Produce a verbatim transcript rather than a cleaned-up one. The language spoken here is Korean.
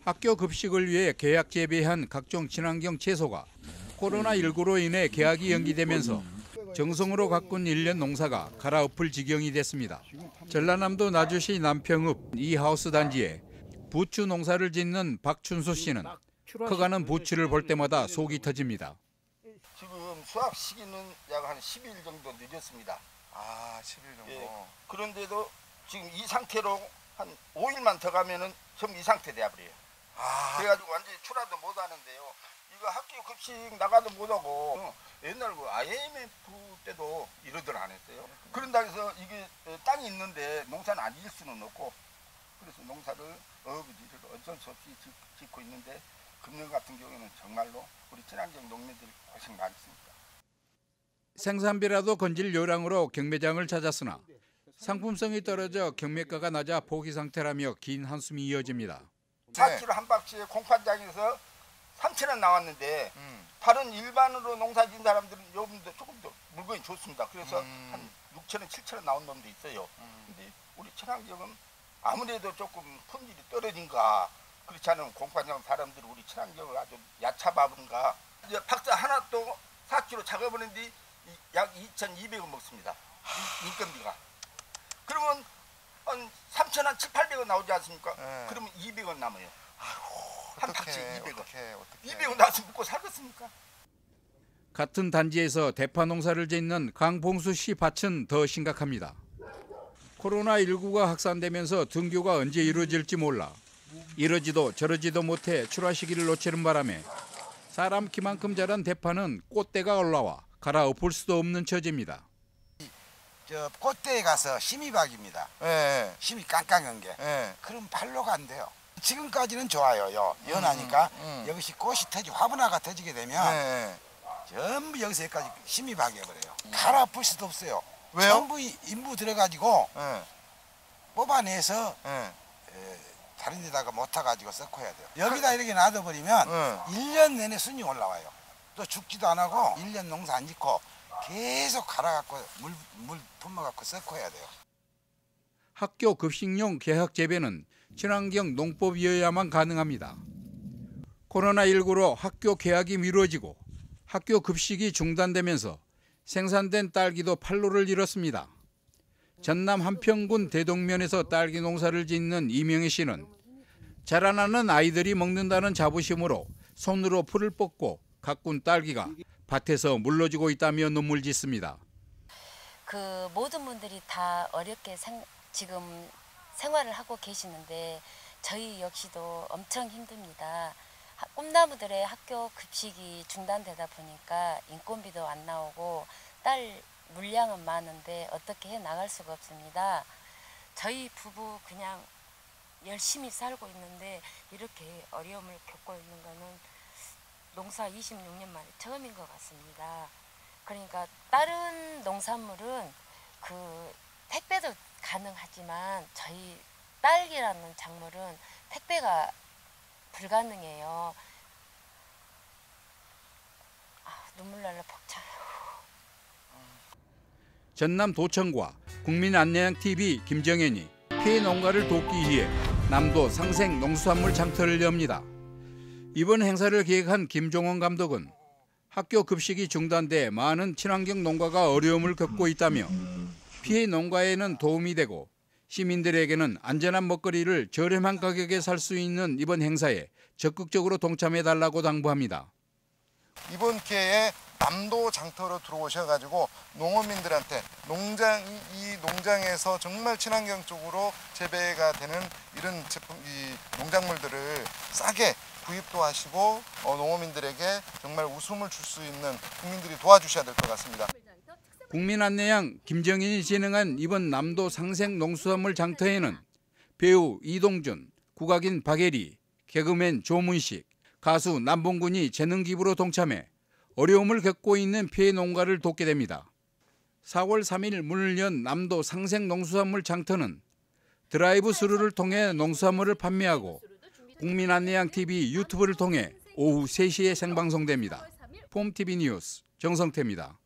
학교 급식을 위해 계약 재배한 각종 친환경 채소가 코로나십구로 인해 계약이 연기되면서 정성으로 가꾼 일 년 농사가 갈아엎을 지경이 됐습니다. 전라남도 나주시 남평읍 이하우스 단지에 부추 농사를 짓는 박춘수 씨는 커가는 부추를 볼 때마다 속이 터집니다. 지금 수확 시기는 약 한 십 일 정도 늦었습니다. 아, 십 일 정도. 예, 그런데도 지금 이 상태로 한 오 일만 더 가면은 전부 이 상태 돼버려요. 아. 그래가지고 완전히 출하도 못 하는데요. 이거 학교 급식 나가도 못 하고 옛날 그 아이엠에프 때도 이러들 안 했어요. 그런다 해서 이게 땅이 있는데 농사는 안 지을 수는 없고 그래서 농사를 어부지를 어쩔 수 없이 짓고 있는데 금년 같은 경우에는 정말로 우리 친환경 농민들이 고생 많습니다. 생산비라도 건질 요량으로 경매장을 찾았으나 상품성이 떨어져 경매가가 낮아 포기 상태라며 긴 한숨이 이어집니다. 사 킬로그램 한 박스에 공판장에서 삼천 원 나왔는데 음. 다른 일반으로 농사 지은 사람들은 요즘도 조금 더 물건이 좋습니다. 그래서 음. 한 육천 원, 칠천 원 나온 놈도 있어요. 음. 근데 우리 친환경은 아무래도 조금 품질이 떨어진가 그렇지 않으면 공판장 사람들이 우리 친환경을 아주 야차밥인가 이제 박스 하나 또 사 킬로그램 작업하는데 약 이천이백 원 먹습니다. 인건비가. 그러면 한 삼천 원, 칠팔백 원 나오지 않습니까? 네. 그러면 이백 원 남아요. 아이고, 한 어떡해, 박스에 이백 원. 어떡해, 어떡해. 이백 원 나서 먹고 살겠습니까? 같은 단지에서 대파 농사를 짓는 강봉수 씨 밭은 더 심각합니다. 코로나십구가 확산되면서 등교가 언제 이루어질지 몰라 이러지도 저러지도 못해 출하 시기를 놓치는 바람에 사람 키만큼 자란 대파는 꽃대가 올라와 갈아엎을 수도 없는 처지입니다. 저 꽃대에 가서 심이박입니다. 네. 심이 깡깡한 게. 네. 그럼 발로가 안 돼요. 지금까지는 좋아요. 연하니까 음, 음. 여기서 꽃이 터지 화분화가 터지게 되면 네. 전부 여기서 여기까지 심이 박여버려요. 갈아엎을 수도 없어요. 왜요? 전부 인부 들어가지고 네. 뽑아내서 네. 에, 다른 데다가 못 타가지고 섞어야 돼요. 여기다 이렇게 놔둬버리면 네. 일 년 내내 순이 올라와요. 또 죽지도 안 하고 일 년 농사 안 짓고 계속 갈아갖고 물, 물 품어갖고 섞어야 돼요. 학교 급식용 계약 재배는 친환경 농법이어야만 가능합니다. 코로나십구로 학교 개학이 미뤄지고 학교 급식이 중단되면서 생산된 딸기도 판로를 잃었습니다. 전남 한평군 대동면에서 딸기 농사를 짓는 이명희 씨는 자라나는 아이들이 먹는다는 자부심으로 손으로 풀을 뽑고 가꾼 딸기가 밭에서 물러지고 있다며 눈물 짓습니다. 그 모든 분들이 다 어렵게 생, 지금 생활을 하고 계시는데 저희 역시도 엄청 힘듭니다. 꿈나무들의 학교 급식이 중단되다 보니까 인건비도 안 나오고 딸 물량은 많은데 어떻게 해 나갈 수가 없습니다. 저희 부부 그냥 열심히 살고 있는데 이렇게 어려움을 겪고 있는 거는 농사 이십육 년 만에 처음인 것 같습니다. 그러니까 다른 농산물은 그 택배도 가능하지만 저희 딸기라는 작물은 택배가 불가능해요. 아, 눈물 날라 벅차요. 전남 도청과 국민안내양티비 김정현이 피해 농가를 돕기 위해 남도 상생 농수산물 장터를 엽니다. 이번 행사를 기획한 김종원 감독은 학교 급식이 중단돼 많은 친환경 농가가 어려움을 겪고 있다며 피해 농가에는 도움이 되고 시민들에게는 안전한 먹거리를 저렴한 가격에 살 수 있는 이번 행사에 적극적으로 동참해달라고 당부합니다. 이번 기회에 남도 장터로 들어오셔가지고 농어민들한테 농장 이 농장에서 정말 친환경 쪽으로 재배가 되는 이런 제품, 이 농작물들을 싸게 구입도 하시고 어, 농어민들에게 정말 웃음을 줄 수 있는 국민들이 도와주셔야 될 것 같습니다. 국민안내양 김정인이 진행한 이번 남도 상생 농수산물 장터에는 배우 이동준, 국악인 박예리, 개그맨 조문식, 가수 남봉군이 재능 기부로 동참해 어려움을 겪고 있는 피해 농가를 돕게 됩니다. 사월 삼일 문을 연 남도 상생 농수산물 장터는 드라이브 스루를 통해 농수산물을 판매하고 국민안내양티비 유튜브를 통해 오후 세 시에 생방송됩니다. 폼티비 뉴스 정성태입니다.